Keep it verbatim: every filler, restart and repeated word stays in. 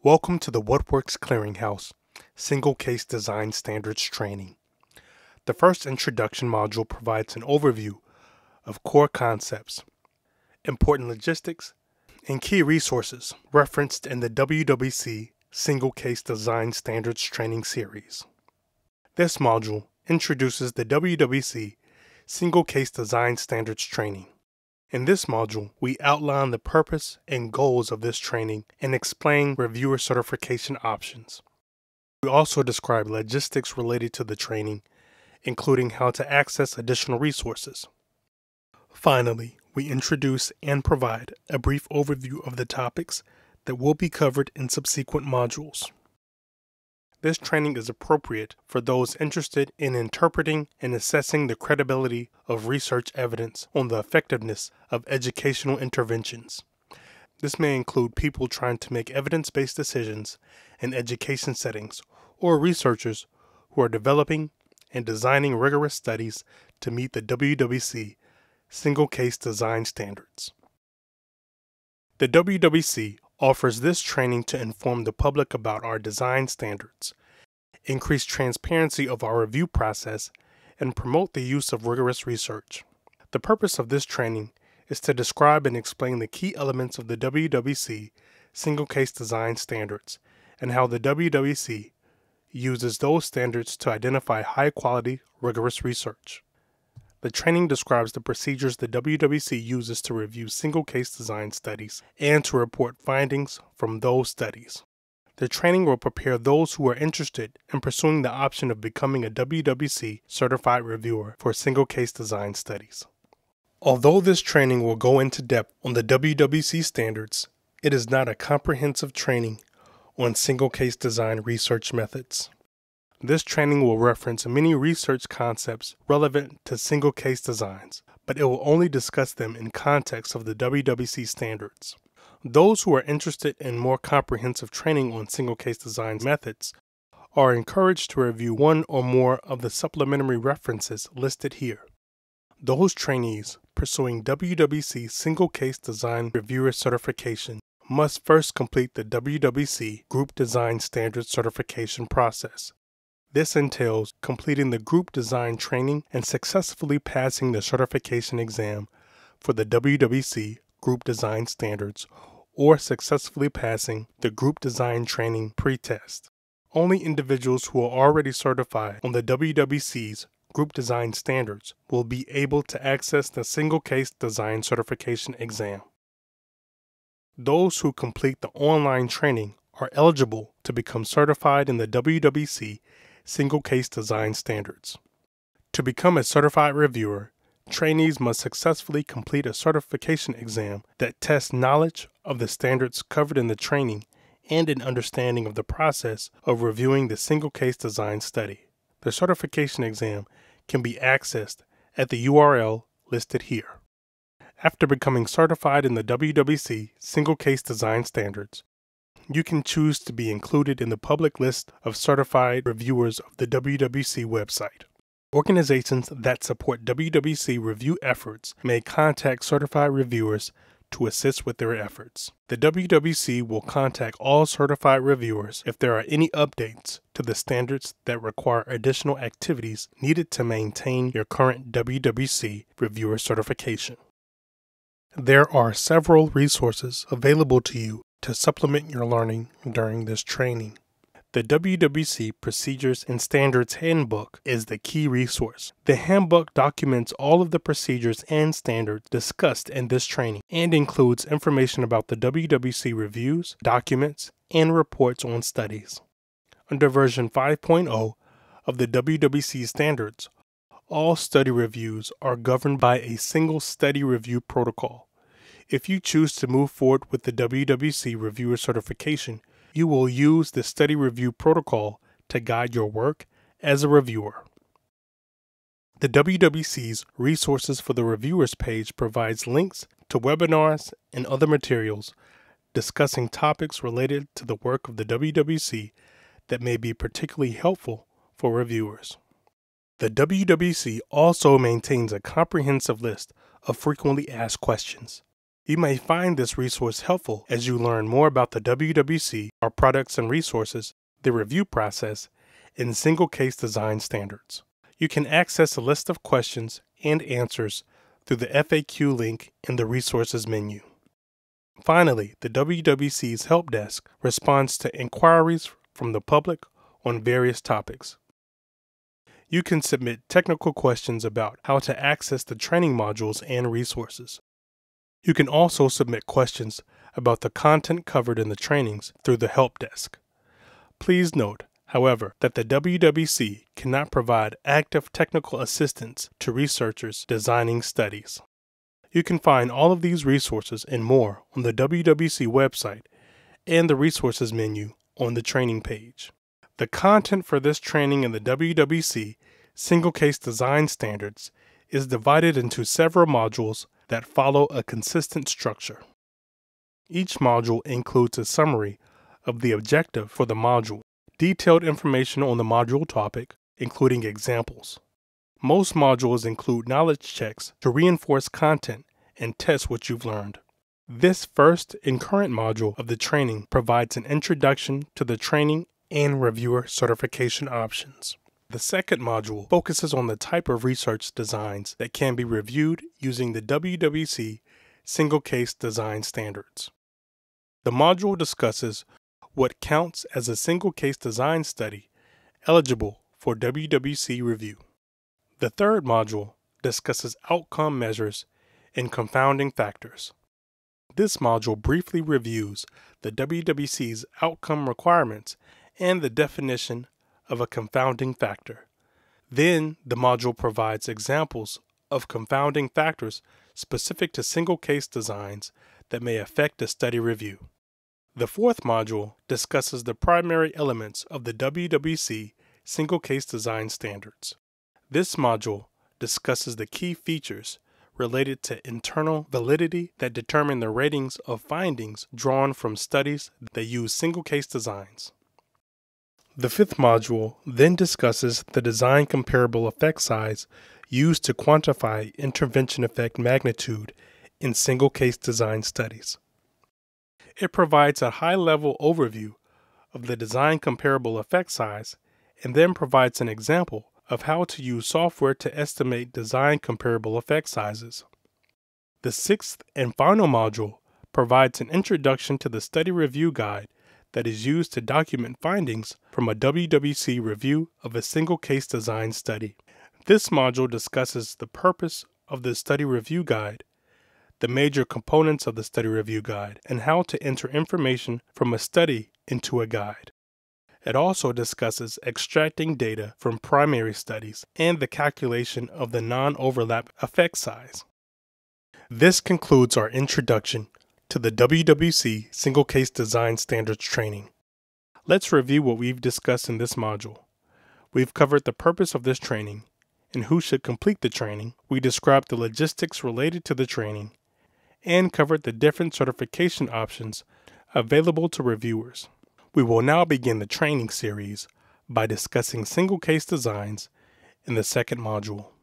Welcome to the Works Clearinghouse Single Case Design Standards Training. The first introduction module provides an overview of core concepts, important logistics, and key resources referenced in the W W C Single Case Design Standards Training Series. This module introduces the W W C Single Case Design Standards Training. In this module, we outline the purpose and goals of this training and explain reviewer certification options. We also describe logistics related to the training, including how to access additional resources. Finally, we introduce and provide a brief overview of the topics that will be covered in subsequent modules. This training is appropriate for those interested in interpreting and assessing the credibility of research evidence on the effectiveness of educational interventions. This may include people trying to make evidence-based decisions in education settings or researchers who are developing and designing rigorous studies to meet the W W C Single Case Design Standards. The W W C offers this training to inform the public about our design standards, increase transparency of our review process, and promote the use of rigorous research. The purpose of this training is to describe and explain the key elements of the W W C Single Case Design Standards and how the W W C uses those standards to identify high-quality, rigorous research. The training describes the procedures the W W C uses to review single case design studies and to report findings from those studies. The training will prepare those who are interested in pursuing the option of becoming a W W C certified reviewer for single case design studies. Although this training will go into depth on the W W C standards, it is not a comprehensive training on single case design research methods. This training will reference many research concepts relevant to single case designs, but it will only discuss them in context of the W W C standards. Those who are interested in more comprehensive training on single case design methods are encouraged to review one or more of the supplementary references listed here. Those trainees pursuing W W C Single Case Design Reviewer certification must first complete the W W C Group Design Standards certification process. This entails completing the group design training and successfully passing the certification exam for the W W C Group Design Standards or successfully passing the group design training pretest. Only individuals who are already certified on the W W C's Group Design Standards will be able to access the Single Case Design Certification exam. Those who complete the online training are eligible to become certified in the W W C Single Case Design Standards. To become a certified reviewer, trainees must successfully complete a certification exam that tests knowledge of the standards covered in the training and an understanding of the process of reviewing the single case design study. The certification exam can be accessed at the U R L listed here. After becoming certified in the W W C Single Case Design Standards, you can choose to be included in the public list of certified reviewers of the W W C website. Organizations that support W W C review efforts may contact certified reviewers to assist with their efforts. The W W C will contact all certified reviewers if there are any updates to the standards that require additional activities needed to maintain your current W W C reviewer certification. There are several resources available to you to supplement your learning during this training. The W W C Procedures and Standards Handbook is the key resource. The handbook documents all of the procedures and standards discussed in this training and includes information about the W W C reviews, documents, and reports on studies. Under version five point oh of the W W C standards, all study reviews are governed by a single study review protocol. If you choose to move forward with the W W C reviewer certification, you will use the study review protocol to guide your work as a reviewer. The W W C's Resources for the Reviewers page provides links to webinars and other materials discussing topics related to the work of the W W C that may be particularly helpful for reviewers. The W W C also maintains a comprehensive list of frequently asked questions. You may find this resource helpful as you learn more about the W W C, our products and resources, the review process, and single case design standards. You can access a list of questions and answers through the F A Q link in the resources menu. Finally, the W W C's help desk responds to inquiries from the public on various topics. You can submit technical questions about how to access the training modules and resources. You can also submit questions about the content covered in the trainings through the help desk. Please note, however, that the W W C cannot provide active technical assistance to researchers designing studies. You can find all of these resources and more on the W W C website and the resources menu on the training page. The content for this training in the W W C Single Case Design Standards is divided into several modules that follow a consistent structure. Each module includes a summary of the objective for the module, detailed information on the module topic, including examples. Most modules include knowledge checks to reinforce content and test what you've learned. This first and current module of the training provides an introduction to the training and reviewer certification options. The second module focuses on the type of research designs that can be reviewed using the W W C Single Case Design Standards. The module discusses what counts as a single case design study eligible for W W C review. The third module discusses outcome measures and confounding factors. This module briefly reviews the W W C's outcome requirements and the definition of a confounding factor. Then the module provides examples of confounding factors specific to single case designs that may affect a study review. The fourth module discusses the primary elements of the W W C Single Case Design Standards. This module discusses the key features related to internal validity that determine the ratings of findings drawn from studies that use single case designs. The fifth module then discusses the design comparable effect size used to quantify intervention effect magnitude in single case design studies. It provides a high-level overview of the design comparable effect size and then provides an example of how to use software to estimate design comparable effect sizes. The sixth and final module provides an introduction to the study review guide that is used to document findings from a W W C review of a single case design study. This module discusses the purpose of the study review guide, the major components of the study review guide, and how to enter information from a study into a guide. It also discusses extracting data from primary studies and the calculation of the non-overlap effect size. This concludes our introduction to the W W C Single Case Design Standards training. Let's review what we've discussed in this module. We've covered the purpose of this training and who should complete the training. We described the logistics related to the training and covered the different certification options available to reviewers. We will now begin the training series by discussing single case designs in the second module.